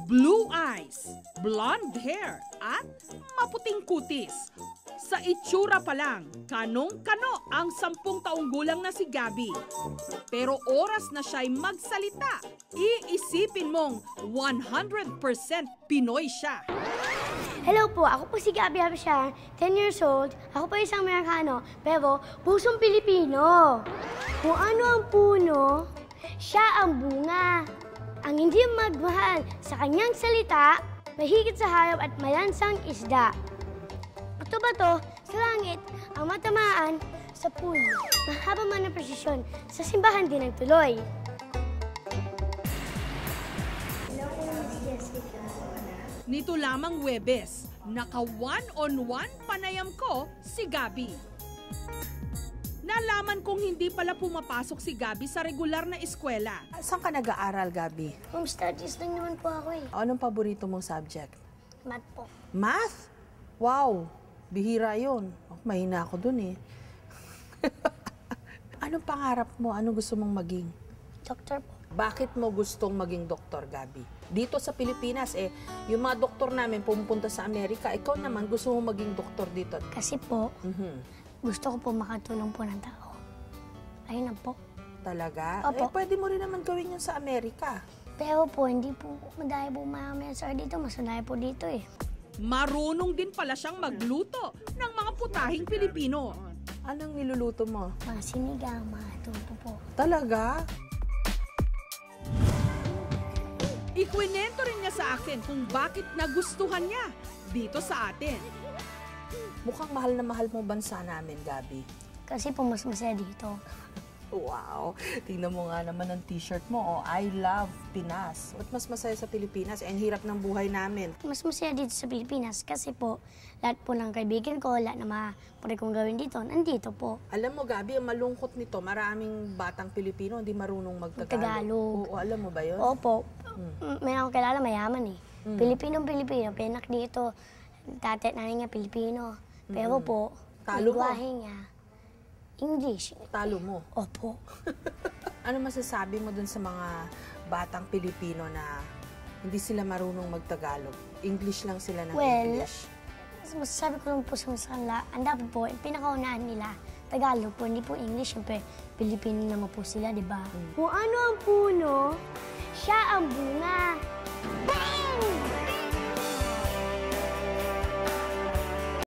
blue eyes, blonde hair, at maputing kutis. Sa itsura pa lang, kanong-kano ang 10 taong gulang na si Gabby. Pero oras na siya'y magsalita, iisipin mong 100% Pinoy siya. Hello po, ako po si Gabby Habshan, 10 years old. Ako po isang Amerikano, pero pusong Pilipino. Kung ano ang puno, siya ang bunga. Ang hindi magmahal sa kanyang salita, mahigit sa hayop at malansang isda. Bato-bato sa langit, ang matamaan sa puno. Mahaba man ang presisyon, sa simbahan din ang tuloy. Hello po, Miss Jessica. Nito lamang Huwebes, naka one-on-one panayam ko si Gabby. Nalaman kong hindi pala pumapasok si Gabby sa regular na eskwela. Saan ka nag-aaral, Gabby? Home studies lang naman po ako eh. Anong paborito mong subject? Math po. Math? Wow, bihira yun. Oh, mahina ako dun eh. Anong pangarap mo? Anong gusto mong maging? Doktor po. Bakit mo gustong maging doktor, Gabby? Dito sa Pilipinas, yung mga doktor namin pumupunta sa Amerika, ikaw naman gusto mong maging doktor dito. Kasi po, gusto ko po makatulong po ng tao. Ayun na po. Talaga? Opo. Pwede mo rin naman gawin yun sa Amerika. Pero po, hindi po madaya po marami ang dito. Mas madaya po dito eh. Marunong din pala siyang magluto ng mga putahing Pilipino. Anong niluluto mo? Mga sinigang, mga tuto po. Talaga? Ikwinento rin niya sa akin kung bakit nagustuhan niya dito sa atin. Mukhang mahal na mahal mong bansa namin, Gabby. Kasi po mas masaya dito. Wow! Tingnan mo nga naman ang t-shirt mo, I love Pinas. Ba't mas masaya sa Pilipinas? Ang hirap ng buhay namin. Mas masaya dito sa Pilipinas kasi po, lahat po ng kaibigan ko, lahat na mga kong gawin dito, nandito po. Alam mo, Gabby, ang malungkot nito, maraming batang Pilipino hindi marunong Tagalog. Oo, alam mo ba yun? Opo. May akong kilala mayaman eh. Pilipinong-Pilipino, pinak dito. Tatay at nanay niya Pilipino. Pero po, Talo mo? lingwahe niya, English. Talo mo. Opo. Ano masasabi mo dun sa mga batang Pilipino na hindi sila marunong mag-Tagalog? English lang sila ng English. Masasabi ko lang po sa kanila, ang dapat po, pinakaunahan nila, Tagalog po, hindi po English. Siyempre, Pilipino naman po sila, di ba? Kung ano ang puno, siya ang bunga.